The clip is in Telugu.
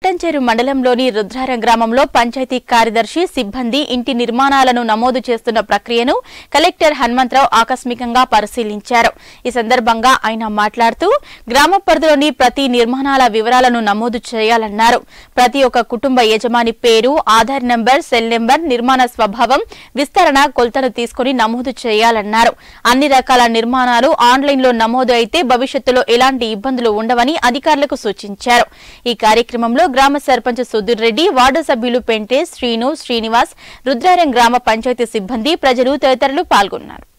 పట్టంచేరు మండలంలోని రుద్రారం గ్రామంలో పంచాయతీ కార్యదర్శి సిబ్బంది ఇంటి నిర్మాణాలను నమోదు చేస్తున్న ప్రక్రియను కలెక్టర్ హనుమంతరావు ఆకస్మికంగా పరిశీలించారు. ఈ సందర్భంగా ఆయన మాట్లాడుతూ గ్రామ పరిధిలోని ప్రతి నిర్మాణాల వివరాలను నమోదు చేయాలన్నారు. ప్రతి ఒక్క కుటుంబ యజమాని పేరు, ఆధార్ నంబర్, సెల్ నంబర్, నిర్మాణ స్వభావం, విస్తరణ కొలతలు తీసుకుని నమోదు చేయాలన్నారు. అన్ని రకాల నిర్మాణాలు ఆన్లైన్లో నమోదు అయితే భవిష్యత్తులో ఎలాంటి ఇబ్బందులు ఉండవని అధికారులకు సూచించారు. ఈ కార్యక్రమంలో గ్రామ సర్పంచ్ సుధీర్ రెడ్డి, వార్డు సభ్యులు పెంటే శ్రీను, శ్రీనివాస్, రుద్రారం గ్రామ పంచాయతీ సిబ్బంది, ప్రజలు తదితరులు పాల్గొన్నారు.